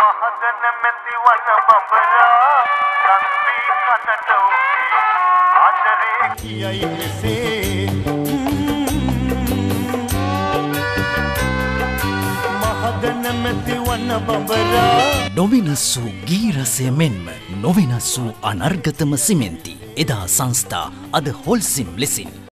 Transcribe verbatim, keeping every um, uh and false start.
මහදන මෙති වන බඹරා සංවී කනට උගේ ආදරේ කියයි මෙසේ මහදන මෙති වන බඹරා නොවිනස් වූ ගී රසය මෙන්ම නොවිනස් වූ අනර්ගතම සිමෙන්ති එදා සංස්ථා අද හොල්සිම් ලෙසින්